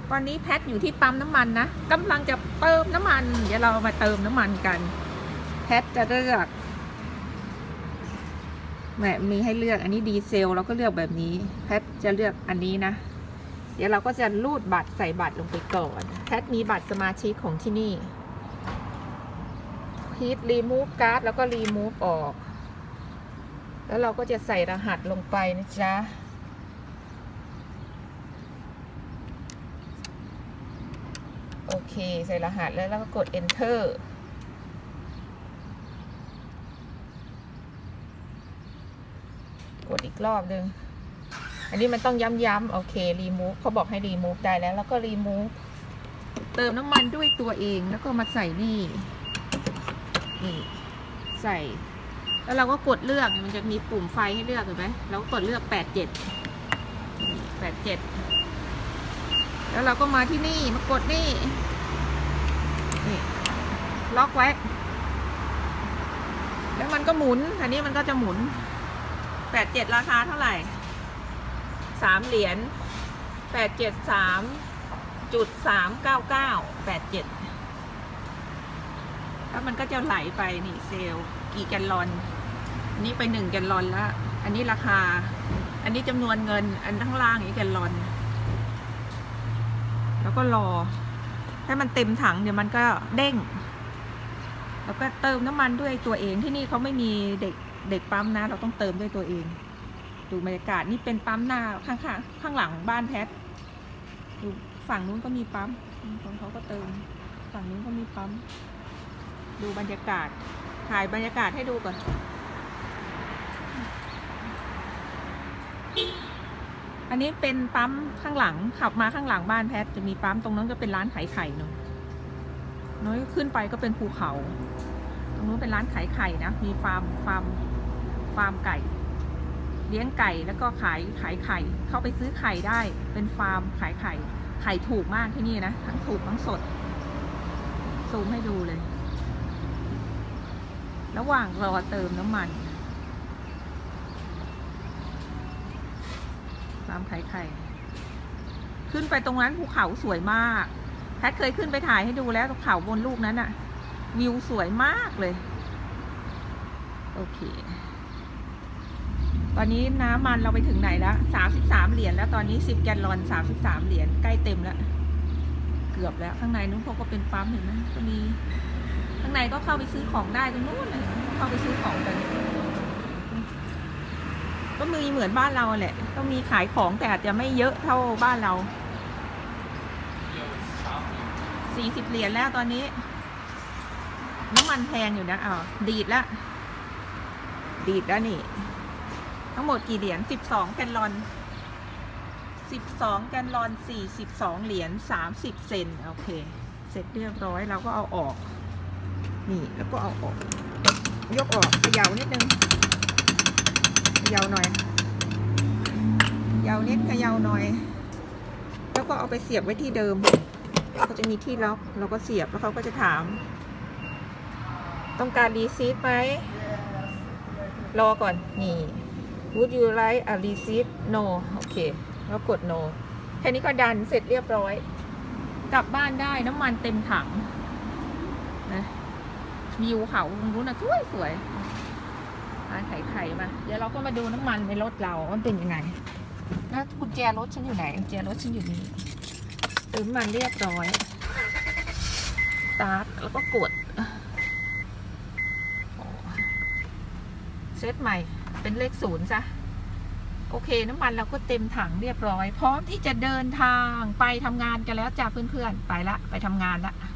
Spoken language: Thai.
ตอนนี้แพทอยู่ที่ปั๊มน้ำมันนะกำลังจะเติมน้ำมันเดี๋ยวเรามาเติมน้ำมันกันแพทจะเลือกแหมมีให้เลือกอันนี้ดีเซลเราก็เลือกแบบนี้แพทจะเลือกอันนี้นะเดี๋ยวเราก็จะรูดบัตรใส่บัตรลงไปก่อนแพทมีบัตรสมาชิกของที่นี่ฮีทรีมูฟการ์ดแล้วก็รีมูฟออกแล้วเราก็จะใส่รหัสลงไปนะจ๊ะโอเคใส่รหัสแล้วเราก็กด enter กดอีกรอบนึงอันนี้มันต้องย้ำๆโอเค remove เขาบอกให้ remove ได้แล้วก็ remove เติมน้ำมันด้วยตัวเองแล้วก็มาใส่นี่ใส่แล้วเราก็กดเลือกมันจะมีปุ่มไฟให้เลือกเห็นไหมเราก็กดเลือก87แล้วเราก็มาที่นี่มากดนี่ล็อกไว้แล้วมันก็หมุนอันนี้มันก็จะหมุน87ราคาเท่าไหร่3 เหรียญ873.39987แล้วมันก็จะไหลไปนี่เซลกี่แกลลอนอันนี้ไป1 แกลลอนแล้วอันนี้ราคาอันนี้จำนวนเงินอันข้างล่างนี้แกลลอนแล้วก็รอให้มันเต็มถังเดี๋ยวมันก็เด้งแล้วก็เติมน้ำมันด้วยตัวเองที่นี่เขาไม่มีเด็กปั๊มนะเราต้องเติมด้วยตัวเองดูบรรยากาศนี่เป็นปั๊มหน้าข้างหลังบ้านแพทดูฝั่งนู้นก็มีปั๊มของเขาก็เติมฝั่งนู้นก็มีปั๊มดูบรรยากาศถ่ายบรรยากาศให้ดูก่อนอันนี้เป็นปั๊มข้างหลังขับมาข้างหลังบ้านแพทจะมีปั๊มตรงนั้นก็เป็นร้านขายไข่เนาะน้อยขึ้นไปก็เป็นภูเขาตรงนู้นเป็นร้านขายไข่นะมีฟาร์มไก่เลี้ยงไก่แล้วก็ขายไข่เข้าไปซื้อไข่ได้เป็นฟาร์มขายไข่ถูกมากที่นี่นะทั้งถูกทั้งสดซูมให้ดูเลยระหว่างรอเติมน้ำมันฟาร์มขายไข่ขึ้นไปตรงนั้นภูเขาสวยมากแพทเคยขึ้นไปถ่ายให้ดูแล้วภูเขาบนลูกนั้นอะวิวสวยมากเลยโอเคตอนนี้น้ำมันเราไปถึงไหนแล้ว33 เหรียญแล้วตอนนี้10 แกลลอน33 เหรียญใกล้เต็มแล้วเกือบแล้วข้างในนู้นเขาก็เป็นปั๊มเห็นไหมก็มีข้างในก็เข้าไปซื้อของได้ตรงนู้นเลยเข้าไปซื้อของกันก็มีเหมือนบ้านเราแหละก็มีขายของแต่อาจจะไม่เยอะเท่าบ้านเรา40 เหรียญแล้วตอนนี้น้ำมันแพงอยู่นะดีดแล้วนี่ทั้งหมดกี่เหรียญ12 แกลลอน12 แกลลอน42 เหรียญ30 เซนโอเคเสร็จเรียบร้อยเราก็เอาออกนี่แล้วก็เอาออกยกออกเขย่านิดนึงเขย่าหน่อยเขย่านิดเขย่าหน่อยแล้วก็เอาไปเสียบไว้ที่เดิมก็จะมีที่ล็อกเราก็เสียบแล้วเขาก็จะถามต้องการรีซีทไหมรอก่อนนี่ Would you like a receipt No โอเคแล้วกด No แค่นี้ก็ดันเสร็จเรียบร้อยกลับบ้านได้น้ำมันเต็มถังนะวิวเขาตรงนู้นนะสวยร้านขายไข่มาเดี๋ยวเราก็มาดูน้ำมันในรถเรามันเป็นยังไงแล้วกุญแจรถฉันอยู่ไหนกุญแจรถฉันอยู่นี่เติมมันเรียบร้อยสตาร์ทแล้วก็กดเซตใหม่เป็นเลข0ซะโอเคน้ำมันเราก็เต็มถังเรียบร้อยพร้อมที่จะเดินทางไปทำงานกันแล้วจ้าเพื่อนๆไปละไปทำงานละ